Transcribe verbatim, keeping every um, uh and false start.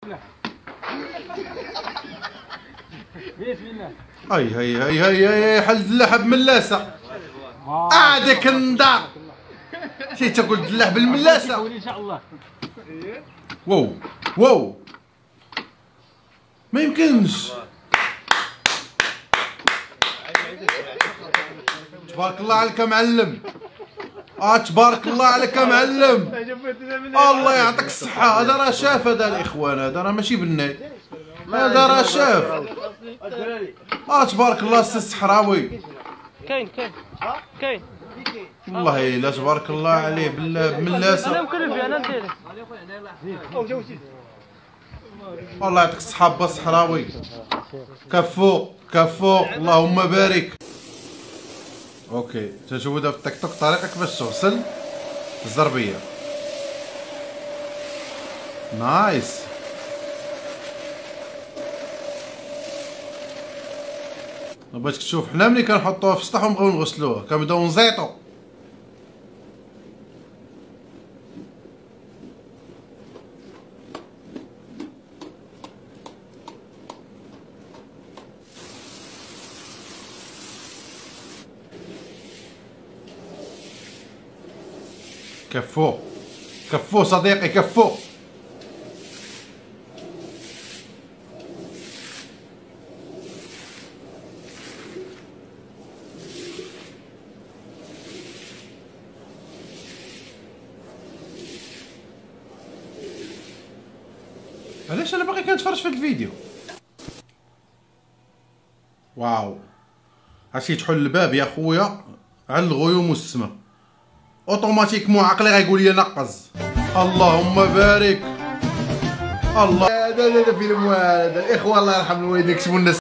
بسم الله. هاي هاي هاي هاي هاي حل دلاح بملاسه. عادك النضار. شي تاكل دلاح بالملاسه. ان شاء الله. واو واو ما يمكنش. تبارك الله عليك يا معلم. اه تبارك الله عليك يا معلم. الله يعطيك الصحة. هذا راه شاف، هذا الاخوان، هذا راه ماشي بناي، هذا راه شاف. اه تبارك الله السي الصحراوي. كاين كاين كاين والله لا تبارك الله عليه بالله بملاسه. انا مكلفي انا ندير. والله يعطيك الصحة با الصحراوي. كفو كفو اللهم بارك. اوكي تجودها في التيك توك طريقك باش توصل الزربيه. نايس. بغيتك تشوف حنا ملي كنحطوها في السطح ونبغيو نغسلوها كنبداو نزيطو. كفو كفو صديقي كفو. علاش انا باقي كنتفرج في هاد الفيديو؟ واو عرفتي تحل الباب يا خويا على الغيوم والسما اوتوماتيكمون عقلي غيقول لي نقز. اللهم بارك. الله هذا هذا فيلم، هذا الاخوان الله يرحم الوالدين كتبوا لنا